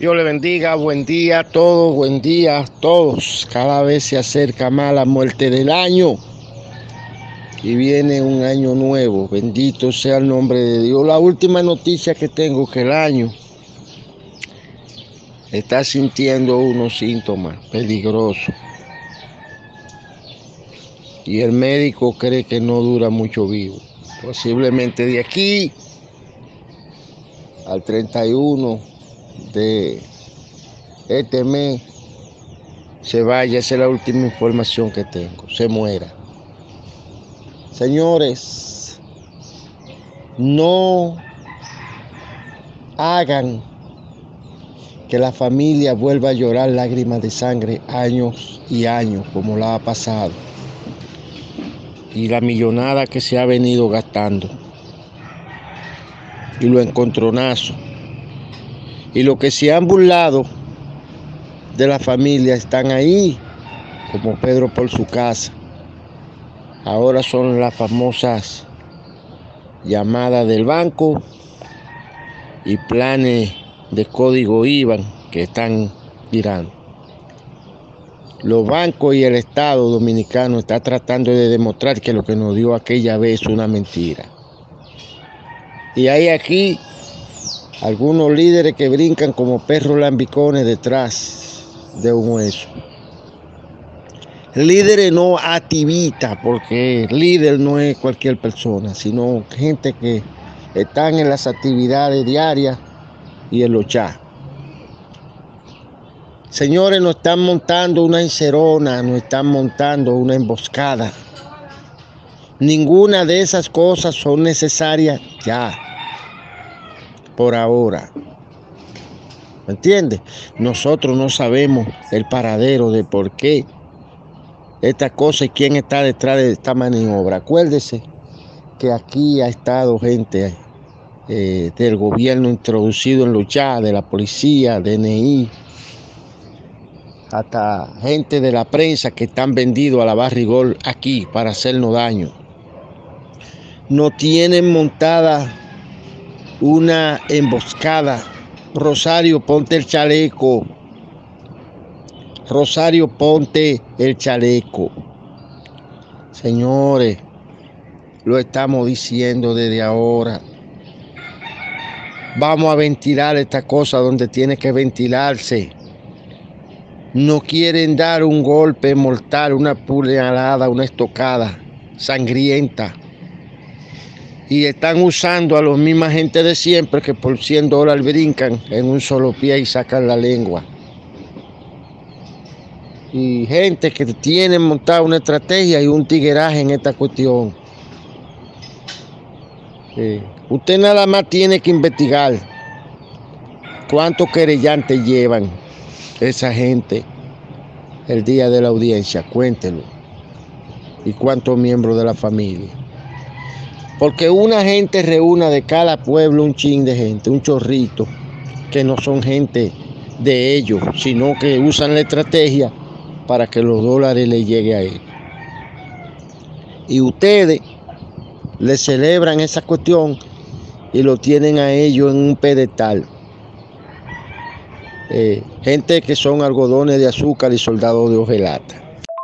Dios le bendiga, buen día a todos, buen día a todos. Cada vez se acerca más la muerte del año y viene un año nuevo. Bendito sea el nombre de Dios. La última noticia que tengo es que el año está sintiendo unos síntomas peligrosos y el médico cree que no dura mucho vivo. Posiblemente de aquí al 31 de este mes se vaya. Esa es la última información que tengo, se muera. Señores, no hagan que la familia vuelva a llorar lágrimas de sangre años y años como la ha pasado, y la millonada que se ha venido gastando, y los encontronazos, y los que se han burlado de la familia están ahí, como Pedro por su casa. Ahora son las famosas llamadas del banco y planes de código IBAN que están tirando. Los bancos y el Estado dominicano están tratando de demostrar que lo que nos dio aquella vez es una mentira. Y hay aquí algunos líderes que brincan como perros lambicones detrás de un hueso. Líderes no activistas, porque el líder no es cualquier persona, sino gente que están en las actividades diarias y en los chats. Señores, nos están montando una encerona, nos están montando una emboscada. Ninguna de esas cosas son necesarias ya, por ahora. ¿Me entiendes? Nosotros no sabemos el paradero de por qué esta cosa y quién está detrás de esta maniobra. Acuérdese que aquí ha estado gente del gobierno introducido en los chats, de la policía, DNI, hasta gente de la prensa que están vendidos a la barrigol aquí para hacernos daño. No tienen montada una emboscada. Rosario, ponte el chaleco. Rosario, ponte el chaleco. Señores, lo estamos diciendo desde ahora. Vamos a ventilar esta cosa donde tiene que ventilarse. No quieren dar un golpe mortal, una puñalada, una estocada sangrienta. Y están usando a los misma gente de siempre que por $100 brincan en un solo pie y sacan la lengua. Y gente que tiene montada una estrategia y un tigueraje en esta cuestión. Usted nada más tiene que investigar cuántos querellantes llevan esa gente el día de la audiencia, cuéntelo. Y cuántos miembros de la familia. Porque una gente reúna de cada pueblo un chin de gente, un chorrito, que no son gente de ellos, sino que usan la estrategia para que los dólares les lleguen a ellos. Y ustedes le celebran esa cuestión y lo tienen a ellos en un pedestal. Gente que son algodones de azúcar y soldados de hojalata.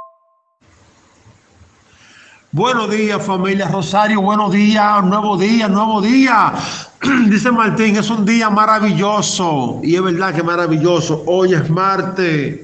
Buenos días, familia Rosario, buenos días, nuevo día, nuevo día. Dice Martín, es un día maravilloso, y es verdad que maravilloso. Hoy es martes,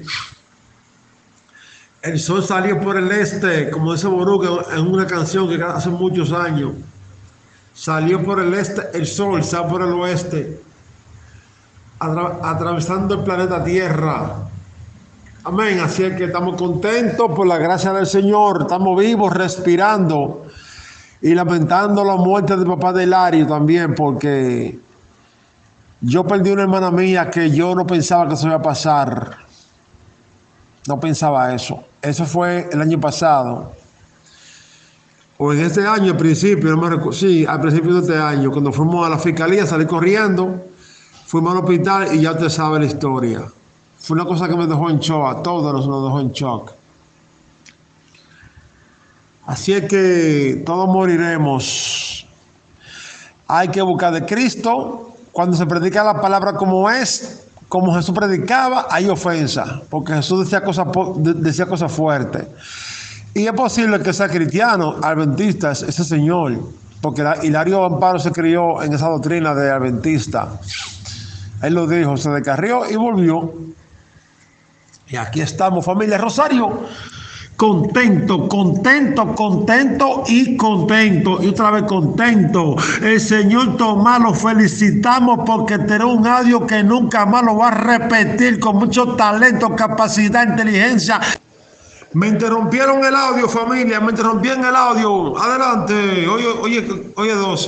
el sol salió por el este, como dice Boruga en una canción que hace muchos años. Salió por el este, el sol sale por el oeste, atravesando el planeta Tierra. Amén, así es que estamos contentos por la gracia del Señor, estamos vivos, respirando y lamentando la muerte de papá de Hilario también, porque yo perdí una hermana mía que yo no pensaba que se iba a pasar, no pensaba eso. Eso fue el año pasado, o en este año al principio, no me recuerdo, sí, al principio de este año, cuando fuimos a la fiscalía, salí corriendo, fuimos al hospital y ya usted sabe la historia. Fue una cosa que me dejó en shock, a todos nos dejó en shock. Así es que todos moriremos. Hay que buscar de Cristo. Cuando se predica la palabra como es, como Jesús predicaba, hay ofensa, porque Jesús decía cosas fuertes. Y es posible que sea cristiano, adventista, ese señor, porque Hilario Amparo se crió en esa doctrina de adventista. Él lo dijo, se descarrió y volvió. Y aquí estamos, familia Rosario, contento y otra vez contento. El señor Tomás lo felicitamos porque tiene un audio que nunca más lo va a repetir, con mucho talento, capacidad, inteligencia. Me interrumpieron el audio, familia, me interrumpieron el audio. Adelante, oye 12.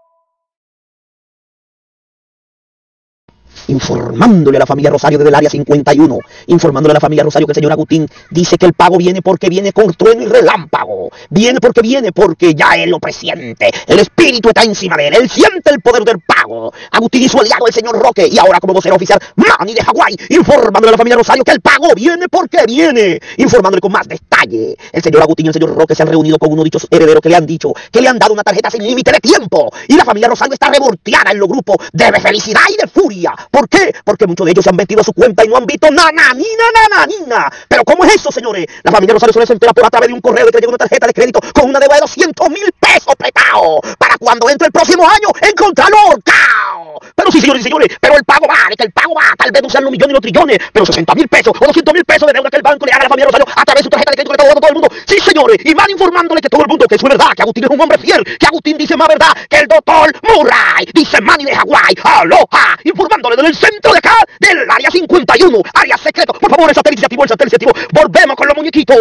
Informándole a la familia Rosario desde el área 51, informándole a la familia Rosario que el señor Agustín dice que el pago viene porque viene con trueno y relámpago, viene porque ya él lo presiente, el espíritu está encima de él siente el poder del pago. Agustín y su aliado el señor Roque, y ahora como vocero oficial Manny de Hawái, informándole a la familia Rosario que el pago viene porque viene, informándole con más detalle. El señor Agustín y el señor Roque se han reunido con uno de dichos herederos que le han dicho que le han dado una tarjeta sin límite de tiempo, y la familia Rosario está revolteada en los grupos de felicidad y de furia. ¿Por qué? Porque muchos de ellos se han metido a su cuenta y no han visto nananina. Pero ¿cómo es eso, señores? La familia Rosario solo se entera por a través de un correo de que le llegó una tarjeta de crédito con una deuda de 200,000 pesos prestado para cuando entre el próximo año encontrarlo ahorcado. Pero sí, señores y señores, pero el pago va, tal vez no sean los millones y los trillones, pero 60,000 pesos o 200,000 pesos de deuda que el banco le haga a la familia Rosario a través de su tarjeta de crédito que está dando todo el mundo. Sí, señores, y van informándole que todo el mundo que eso es verdad, que Agustín es un hombre fiel, que Agustín dice más verdad que el doctor Murray, dice Manny de Hawái, aloha, informándole del centro de acá, del área 51, área secreto. Por favor, el satélite activo, volvemos con los muñequitos.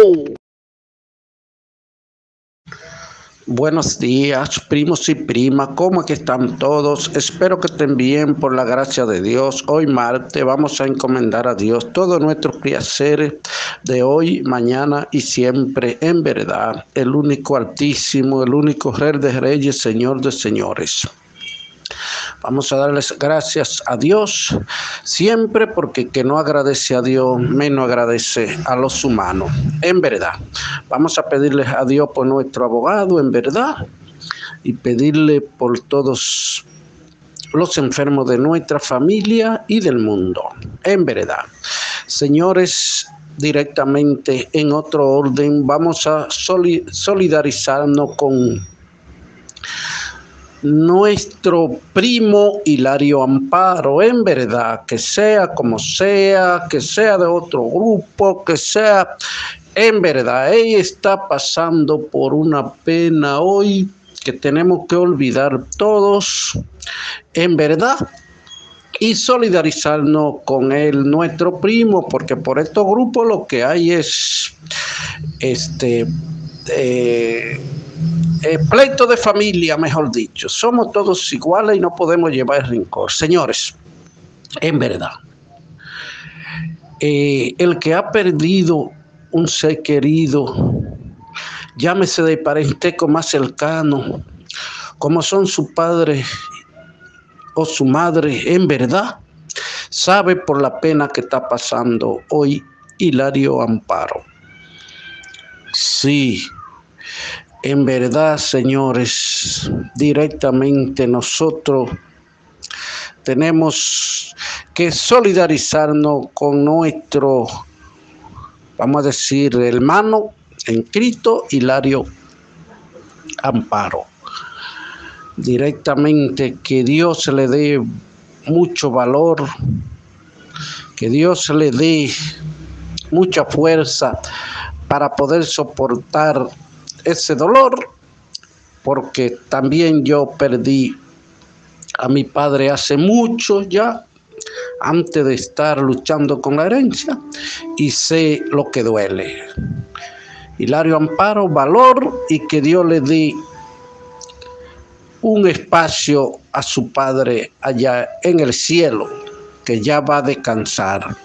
Buenos días, primos y primas, ¿cómo es que están todos? Espero que estén bien por la gracia de Dios. Hoy martes vamos a encomendar a Dios todos nuestros quehaceres de hoy, mañana y siempre, en verdad, el único Altísimo, el único Rey de Reyes, Señor de Señores. Vamos a darles gracias a Dios siempre, porque el que no agradece a Dios, menos agradece a los humanos. En verdad, vamos a pedirles a Dios por nuestro abogado, en verdad, y pedirle por todos los enfermos de nuestra familia y del mundo. En verdad, señores, directamente en otro orden, vamos a solidarizarnos con nuestro primo Hilario Amparo, en verdad, que sea como sea, que sea de otro grupo, que sea, en verdad, ella está pasando por una pena hoy que tenemos que olvidar todos, en verdad, y solidarizarnos con él, nuestro primo, porque por estos grupos lo que hay es pleito de familia, mejor dicho. Somos todos iguales y no podemos llevar rencor. Señores, en verdad, el que ha perdido un ser querido, llámese de parentesco más cercano, como son su padre o su madre, en verdad, sabe por la pena que está pasando hoy Hilario Amparo. Sí, en verdad, señores, directamente nosotros tenemos que solidarizarnos con nuestro, vamos a decir, hermano en Cristo, Hilario Amparo. Directamente, que Dios le dé mucho valor, que Dios le dé mucha fuerza para poder soportar ese dolor, porque también yo perdí a mi padre hace mucho ya, antes de estar luchando con la herencia, y sé lo que duele. Hilario Amparo, valor, y que Dios le dé un espacio a su padre allá en el cielo, que ya va a descansar.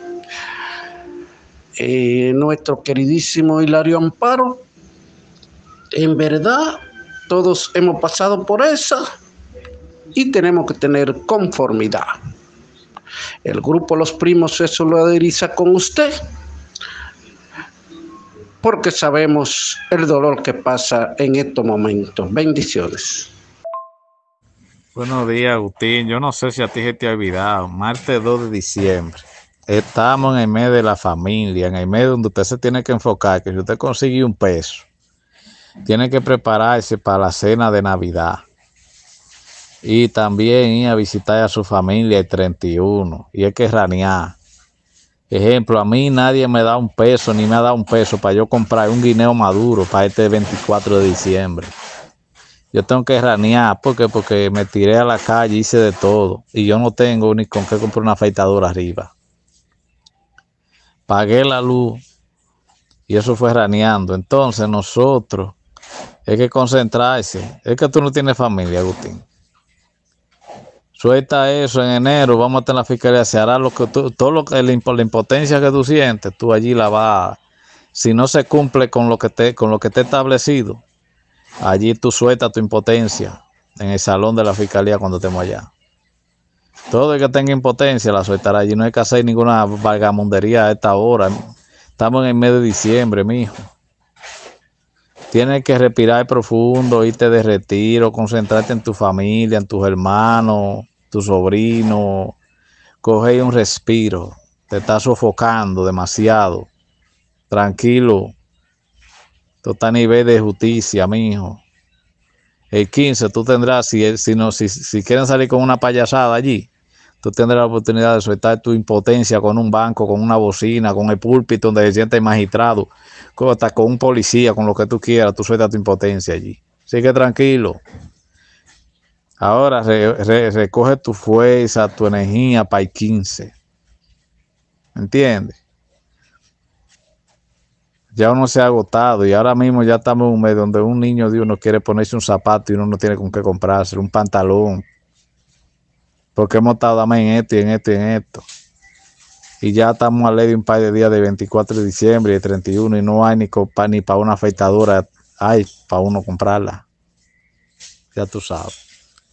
Nuestro queridísimo Hilario Amparo, en verdad, todos hemos pasado por esa y tenemos que tener conformidad. El grupo Los Primos se solidariza con usted porque sabemos el dolor que pasa en estos momentos. Bendiciones. Buenos días, Agustín. Yo no sé si a ti se te ha olvidado. Martes 2 de diciembre. Estamos en el mes de la familia, en el mes donde usted se tiene que enfocar, que si usted consigue un peso, tiene que prepararse para la cena de Navidad. Y también ir a visitar a su familia el 31. Y hay que ranear. Ejemplo, a mí nadie me da un peso, ni me ha dado un peso para yo comprar un guineo maduro para este 24 de diciembre. Yo tengo que ranear porque me tiré a la calle, hice de todo. Y yo no tengo ni con qué comprar una afeitadora arriba. Pagué la luz y eso fue raneando. Entonces nosotros hay que concentrarse. Es que tú no tienes familia, Agustín. Suelta eso en enero, vamos a estar en la fiscalía. Se hará lo que tú, todo lo que la impotencia que tú sientes, tú allí la vas. Si no se cumple con lo que te establecido, allí tú sueltas tu impotencia en el salón de la fiscalía cuando estemos allá. Todo el que tenga impotencia la sueltará allí. No hay que hacer ninguna vagamundería a esta hora. Estamos en el mes de diciembre, mijo. Tienes que respirar profundo, irte de retiro, concentrarte en tu familia, en tus hermanos, tu sobrino. Coge un respiro. Te estás sofocando demasiado. Tranquilo. Esto está a nivel de justicia, mijo. El 15 tú tendrás, si quieren salir con una payasada allí, tú tendrás la oportunidad de soltar tu impotencia con un banco, con una bocina, con el púlpito donde se siente el magistrado, hasta con un policía, con lo que tú quieras, tú sueltas tu impotencia allí. Así que tranquilo. Ahora recoge tu fuerza, tu energía para el 15. ¿Entiendes? Ya uno se ha agotado y ahora mismo ya estamos en un mes donde un niño de uno quiere ponerse un zapato y uno no tiene con qué comprarse, un pantalón. Porque hemos estado dame en esto y en esto y en esto. Y ya estamos a ley de un par de días de 24 de diciembre y de 31 y no hay ni para una afeitadora, hay para uno comprarla. Ya tú sabes.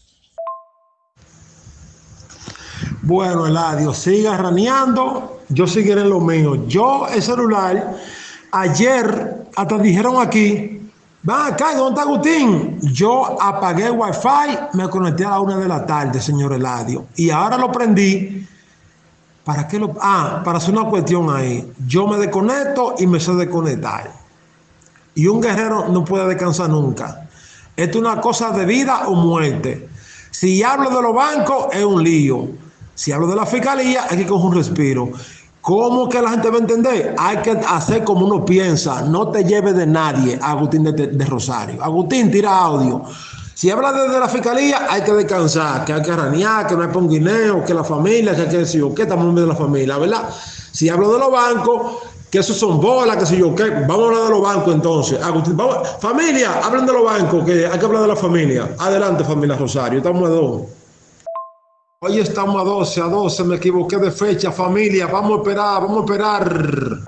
Bueno, Eladio, siga raneando, yo seguiré en lo mío. Yo, el celular, ayer, hasta dijeron aquí, va acá, ¿dónde está Agustín? Yo apagué el wifi, me conecté a la 1 de la tarde, señor Eladio, y ahora lo prendí. ¿Para qué lo? Para hacer una cuestión ahí. Yo me desconecto y me sé desconectar. Y un guerrero no puede descansar nunca. Esto es una cosa de vida o muerte. Si hablo de los bancos, es un lío. Si hablo de la fiscalía, hay que coger un respiro. ¿Cómo que la gente va a entender? Hay que hacer como uno piensa. No te lleves de nadie, Agustín de Rosario. Agustín, tira audio. Si habla desde la fiscalía, hay que descansar, que hay que ranear, que no hay ponguineo, que la familia, que hay que decir, ¿qué estamos en medio de la familia, verdad? Si hablo de los bancos, que esos son bolas, que sé yo, ¿qué? Vamos a hablar de los bancos entonces. Agustín, vamos, familia, hablen de los bancos, que hay que hablar de la familia. Adelante, familia Rosario, estamos a 2. Hoy estamos a 12, me equivoqué de fecha, familia, vamos a esperar.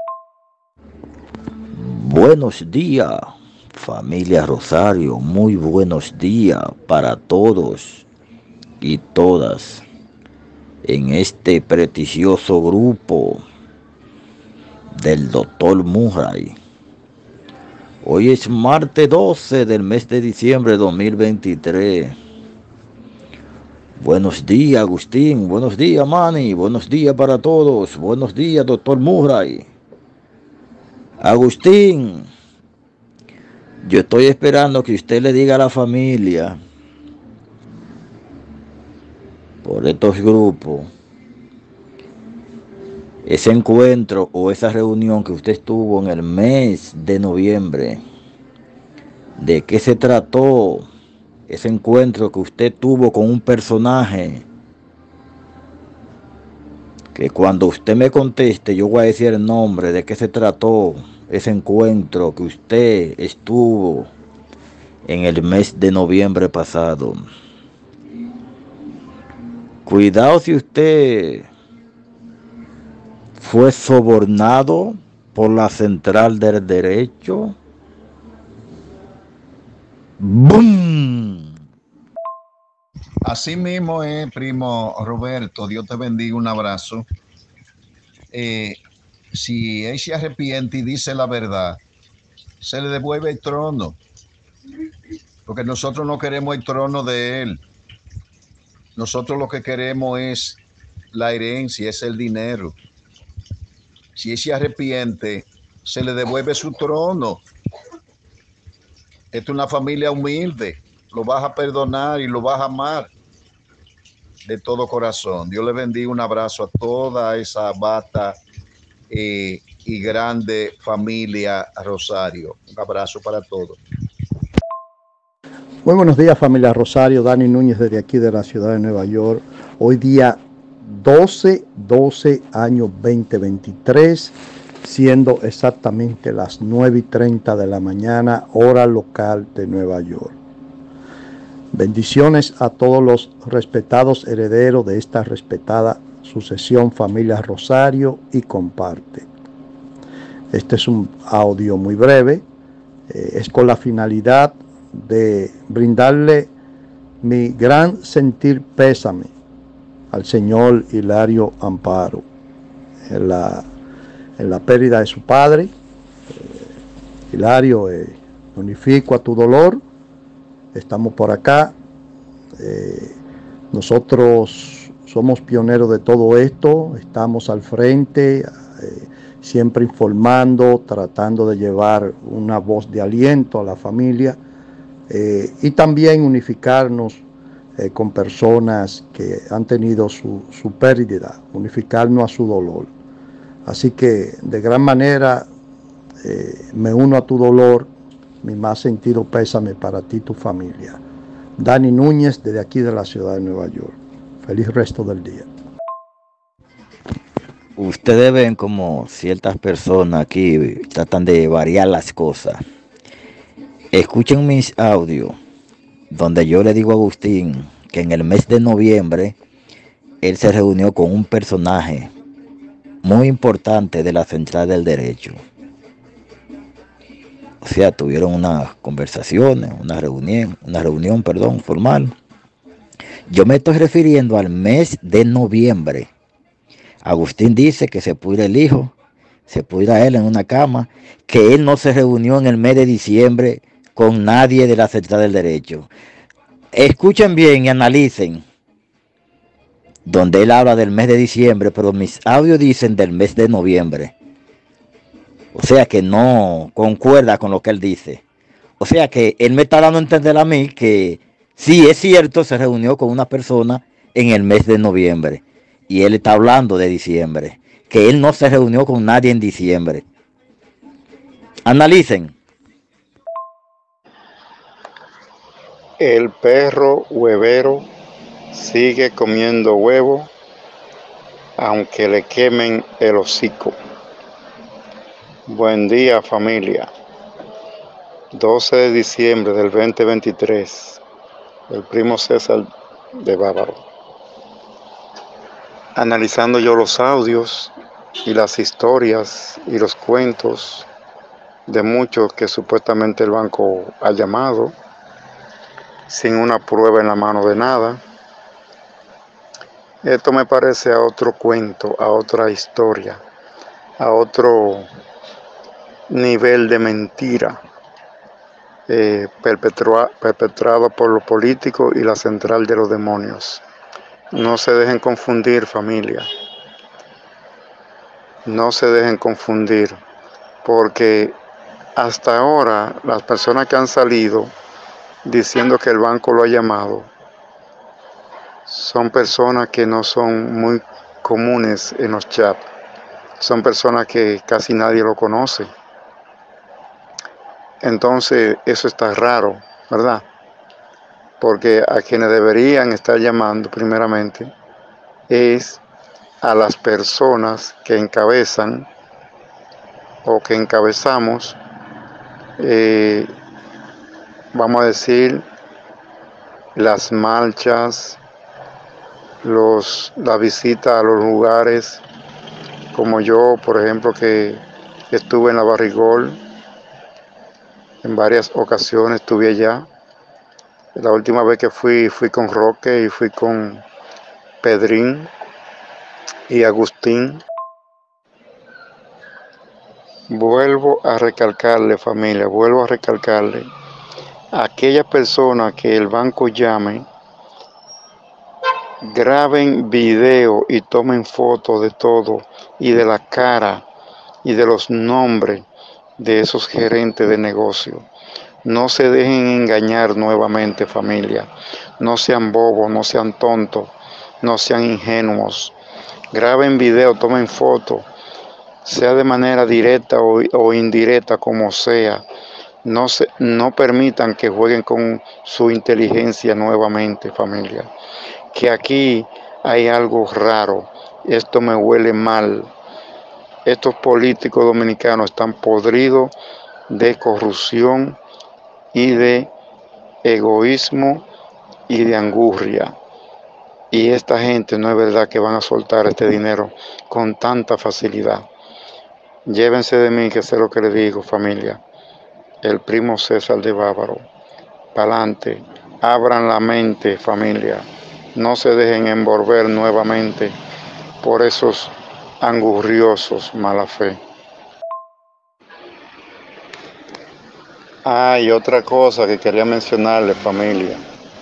Buenos días, familia Rosario, muy buenos días para todos y todas en este prestigioso grupo del Dr. Murray. Hoy es martes 12 del mes de diciembre de 2023. Buenos días, Agustín, buenos días, Manny, buenos días para todos, buenos días, Dr. Murray. Agustín, yo estoy esperando que usted le diga a la familia por estos grupos ese encuentro o esa reunión que usted estuvo en el mes de noviembre. ¿De qué se trató ese encuentro que usted tuvo con un personaje? Que cuando usted me conteste yo voy a decir el nombre, de qué se trató ese encuentro que usted estuvo en el mes de noviembre pasado. Cuidado si usted fue sobornado por la Central del Derecho. ¡Bum! Así mismo es, primo Roberto, Dios te bendiga, un abrazo. Si él se arrepiente y dice la verdad, se le devuelve el trono, porque nosotros no queremos el trono de él. Nosotros lo que queremos es la herencia, es el dinero. Si él se arrepiente, se le devuelve su trono. Esta es una familia humilde. Lo vas a perdonar y lo vas a amar de todo corazón. Dios le bendiga. Un abrazo a toda esa vasta y grande familia Rosario. Un abrazo para todos. Muy buenos días, familia Rosario. Dani Núñez desde aquí de la ciudad de Nueva York. Hoy día 12 año 2023, siendo exactamente las 9:30 de la mañana, hora local de Nueva York. Bendiciones a todos los respetados herederos de esta respetada sucesión familia Rosario y comparte. Este es un audio muy breve, es con la finalidad de brindarle mi gran sentir pésame al señor Hilario Amparo en la pérdida de su padre. Hilario, unifico a tu dolor. Estamos por acá. Nosotros somos pioneros de todo esto. Estamos al frente, siempre informando, tratando de llevar una voz de aliento a la familia y también unificarnos con personas que han tenido su pérdida, unificarnos a su dolor. Así que de gran manera me uno a tu dolor, mi más sentido pésame para ti y tu familia. Dani Núñez desde aquí de la ciudad de Nueva York. Feliz resto del día. Ustedes ven como ciertas personas aquí tratan de variar las cosas. Escuchen mis audios donde yo le digo a Agustín que en el mes de noviembre él se reunió con un personaje muy importante de la Central del Derecho. O sea, tuvieron unas conversaciones, una reunión formal. Yo me estoy refiriendo al mes de noviembre. Agustín dice que se pudiera el hijo, se pudiera él en una cama, que él no se reunió en el mes de diciembre con nadie de la Central del Derecho. Escuchen bien y analicen, donde él habla del mes de diciembre, pero mis audios dicen del mes de noviembre. O sea que no concuerda con lo que él dice. O sea que él me está dando a entender a mí que sí es cierto, se reunió con una persona en el mes de noviembre. Y él está hablando de diciembre, que él no se reunió con nadie en diciembre. Analicen. El perro huevero sigue comiendo huevo, aunque le quemen el hocico. Buen día, familia. 12 de diciembre del 2023. El primo César de Bávaro. Analizando yo los audios y las historias y los cuentos de muchos que supuestamente el banco ha llamado sin una prueba en la mano de nada. Esto me parece a otro cuento, a otra historia, a otro nivel de mentira perpetrado por los políticos y la central de los demonios. No se dejen confundir, familia. No se dejen confundir, porque hasta ahora las personas que han salido diciendo que el banco lo ha llamado son personas que no son muy comunes en los chats. Son personas que casi nadie lo conoce. Entonces eso está raro, ¿verdad? Porque a quienes deberían estar llamando primeramente es a las personas que encabezan o que encabezamos, vamos a decir, las marchas, la visita a los lugares, como yo, por ejemplo, que estuve en la Barrigol, en varias ocasiones estuve allá. La última vez que fui con Roque y fui con Pedrín y Agustín. Vuelvo a recalcarle, familia, a aquella persona que el banco llame, Graben video y tomen fotos de todo y de la cara y de los nombres de esos gerentes de negocio. No se dejen engañar nuevamente, familia. No sean bobos, no sean tontos, no sean ingenuos. Graben video, tomen fotos, sea de manera directa o indirecta, como sea. No permitan que jueguen con su inteligencia nuevamente, familia. Que aquí hay algo raro. Esto me huele mal. Estos políticos dominicanos están podridos de corrupción y de egoísmo y de angurria. Y esta gente no es verdad que van a soltar este dinero con tanta facilidad. Llévense de mí, que sé lo que les digo, familia. El primo César de Bávaro. Pa'lante. Abran la mente, familia. No se dejen envolver nuevamente por esos angurriosos mala fe. Y otra cosa que quería mencionarle, familia.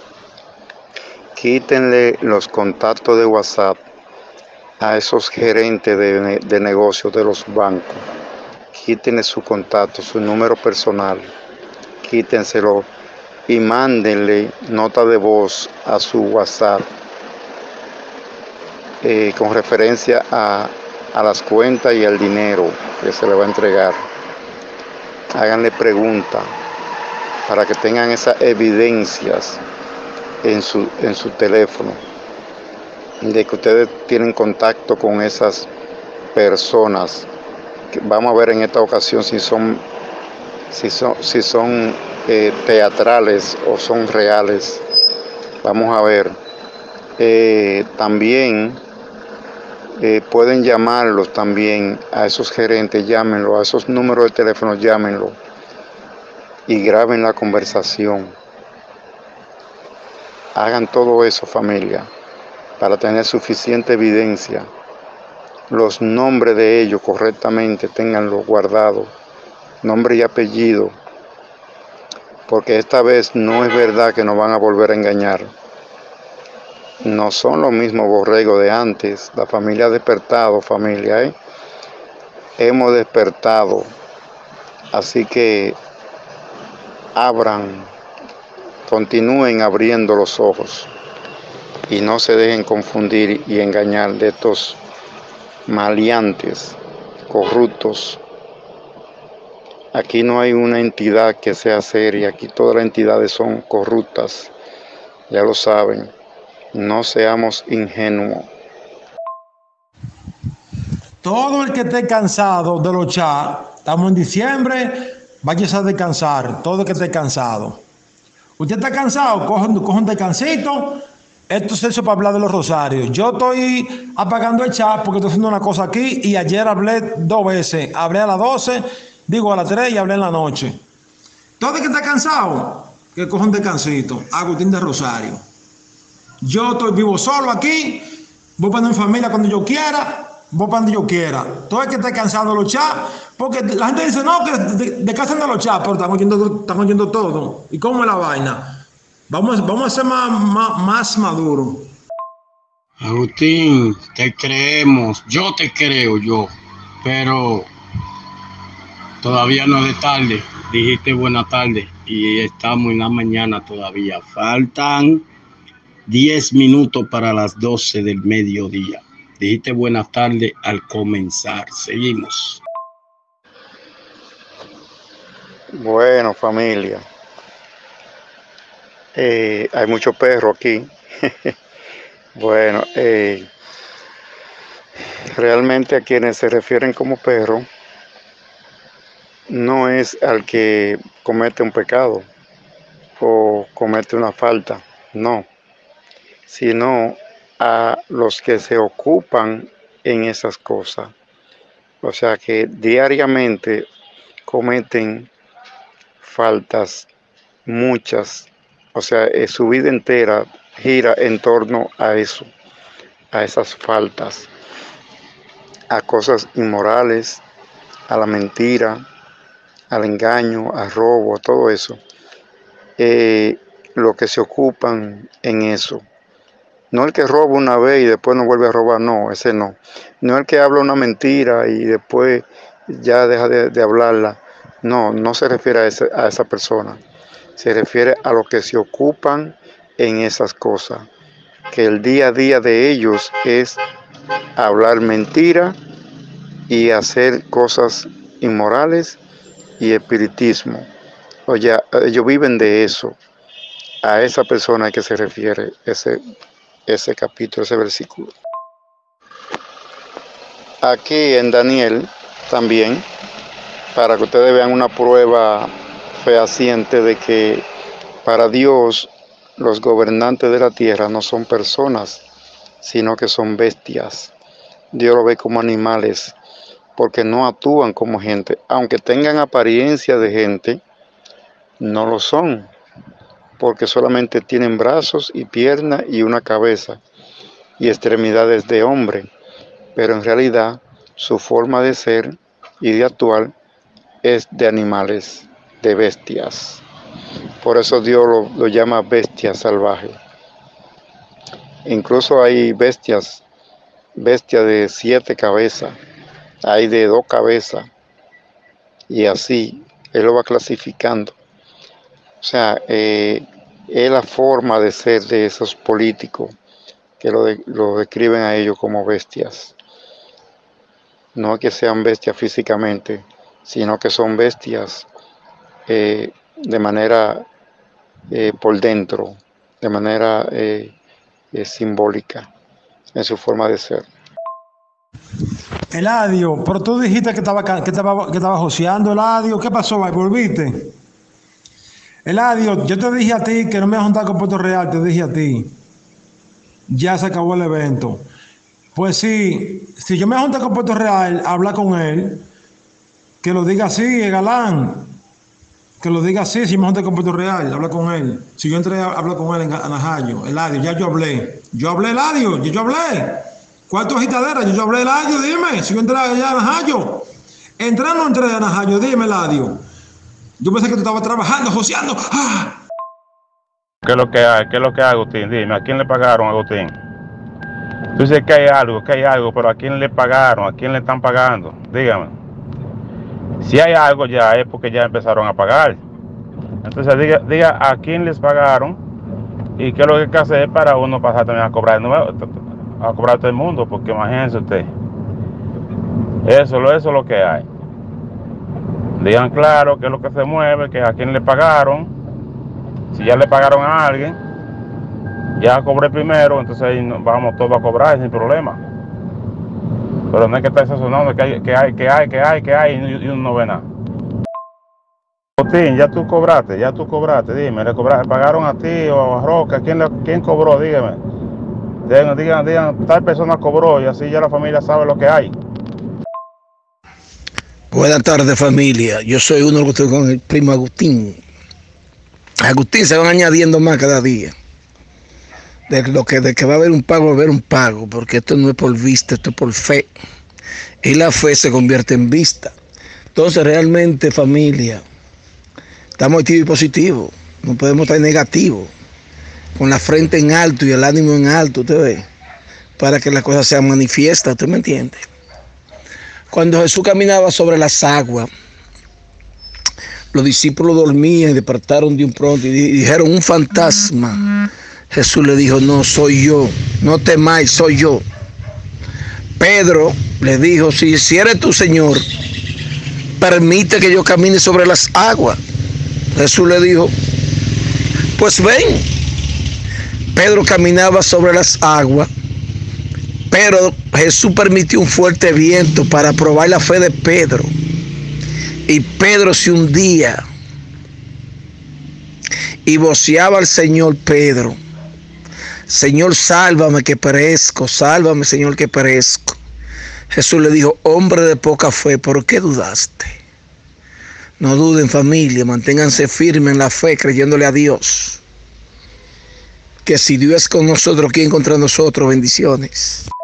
Quítenle los contactos de WhatsApp a esos gerentes de negocios de los bancos. Quítenle su contacto, su número personal. Quítenselo y mándenle nota de voz a su WhatsApp con referencia a las cuentas y al dinero que se le va a entregar. Háganle preguntas para que tengan esas evidencias en su teléfono de que ustedes tienen contacto con esas personas. Vamos a ver en esta ocasión si son teatrales o son reales. Vamos a ver. También pueden llamarlos también a esos gerentes, llámenlos, a esos números de teléfono, llámenlos y graben la conversación. Hagan todo eso, familia, para tener suficiente evidencia. Los nombres de ellos correctamente, ténganlos guardados, nombre y apellido, porque esta vez no es verdad que nos van a volver a engañar. No son los mismos borregos de antes. La familia ha despertado, familia, hemos despertado. Así que continúen abriendo los ojos y no se dejen confundir y engañar de estos maleantes, corruptos. Aquí no hay una entidad que sea seria, aquí todas las entidades son corruptas, ya lo saben. No seamos ingenuos. Todo el que esté cansado de los chats, estamos en diciembre, váyase a descansar. Todo el que esté cansado. Usted está cansado, coge un descansito. Esto es eso para hablar de los rosarios. Yo estoy apagando el chat porque estoy haciendo una cosa aquí y ayer hablé 2 veces. Hablé a las 12, digo a las 3 y hablé en la noche. Todo el que está cansado, que coja un descansito. Agustín de Rosario. Yo vivo solo aquí, voy para mi familia cuando yo quiera, voy para donde yo quiera. Todo el que esté cansado de los chats, porque la gente dice, no, que descansen de los chats, pero estamos oyendo todo. ¿Y cómo es la vaina? Vamos a ser más maduros. Agustín, te creemos, yo te creo pero todavía no es de tarde. Dijiste buena tarde y estamos en la mañana todavía. Faltan 10 minutos para las 12 del mediodía. Dijiste buenas tardes al comenzar. Seguimos. Bueno, familia. Hay mucho perro aquí. Bueno, realmente a quienes se refieren como perro no es al que comete un pecado o comete una falta, no, sino a los que se ocupan en esas cosas. O sea que diariamente cometen faltas, muchas. O sea, su vida entera gira en torno a eso, a esas faltas, a cosas inmorales, a la mentira, al engaño, al robo, a todo eso. Lo que se ocupan en eso. No el que roba una vez y después no vuelve a robar, no, ese no. No el que habla una mentira y después ya deja de hablarla. No, no se refiere a esa persona. Se refiere a los que se ocupan en esas cosas. Que el día a día de ellos es hablar mentira y hacer cosas inmorales y espiritismo. Oye, ellos viven de eso. A esa persona a que se refiere ese capítulo, ese versículo. Aquí en Daniel también, para que ustedes vean una prueba fehaciente de que para Dios los gobernantes de la tierra no son personas, sino que son bestias. Dios lo ve como animales, porque no actúan como gente. Aunque tengan apariencia de gente, no lo son, porque solamente tienen brazos y piernas y una cabeza y extremidades de hombre, pero en realidad su forma de ser y de actuar es de animales, de bestias. Por eso Dios lo llama bestia salvaje. Incluso hay bestias de 7 cabezas, hay de 2 cabezas, y así Él lo va clasificando. O sea, es la forma de ser de esos políticos que lo describen a ellos como bestias. No es que sean bestias físicamente, sino que son bestias de manera por dentro, de manera simbólica en su forma de ser. Eladio, pero tú dijiste que estaba joseando, Eladio. ¿Qué pasó? ¿Volviste? Eladio, yo te dije a ti que no me vas a juntar con Puerto Real, te dije a ti. Ya se acabó el evento. Pues sí, si yo me junto con Puerto Real, habla con él, que lo diga así, Galán. Que lo diga así, si me junto con Puerto Real, habla con él. Si yo entré, hablo con él en Anajayo. Eladio, ya yo hablé. Yo hablé, Eladio, yo hablé. ¿Cuánto agitadera? Yo hablé, Eladio, dime. Si yo entré allá a Anajayo. ¿Entré o no entré a Anajayo? Dime, Eladio. Yo pensé que tú estabas trabajando, joseando. ¡Ah! ¿Qué es lo que hay? ¿Qué es lo que hay, Agustín? Dime, ¿a quién le pagaron, Agustín? Tú dices que hay algo, pero ¿a quién le pagaron? ¿A quién le están pagando? Dígame. Si hay algo ya es porque ya empezaron a pagar. Entonces diga a quién les pagaron y qué es lo que hay que hacer para uno pasar también a cobrar todo el mundo, porque imagínense usted. Eso es lo que hay. Digan claro qué es lo que se mueve, que a quién le pagaron. Si ya le pagaron a alguien, ya cobré primero, entonces ahí vamos todos a cobrar sin problema. Pero no hay que estar sazonando que hay y uno no ve nada. Agustín, ya tú cobraste, dime, ¿pagaron a ti o a Roca? ¿Quién cobró? Dígame. Digan, tal persona cobró y así ya la familia sabe lo que hay. Buenas tardes, familia. Yo soy uno que estoy con el primo Agustín. Agustín, se van añadiendo más cada día. De que va a haber un pago, porque esto no es por vista, esto es por fe. Y la fe se convierte en vista. Entonces, realmente, familia, estamos activos y positivos. No podemos estar negativos. Con la frente en alto y el ánimo en alto, usted ve, para que las cosas sean manifiestas, ¿usted me entiende? Cuando Jesús caminaba sobre las aguas, los discípulos dormían y despertaron de un pronto y dijeron, un fantasma. Jesús le dijo, no, soy yo, no temáis, soy yo. Pedro le dijo, si eres tú, Señor, permite que yo camine sobre las aguas. Jesús le dijo, pues ven. Pedro caminaba sobre las aguas, pero Jesús permitió un fuerte viento para probar la fe de Pedro. Y Pedro se hundía y voceaba al Señor Pedro, Señor, sálvame que perezco, sálvame, Señor, que perezco. Jesús le dijo, hombre de poca fe, ¿por qué dudaste? No duden, familia, manténganse firmes en la fe, creyéndole a Dios. Que si Dios es con nosotros, ¿quién contra nosotros? Bendiciones.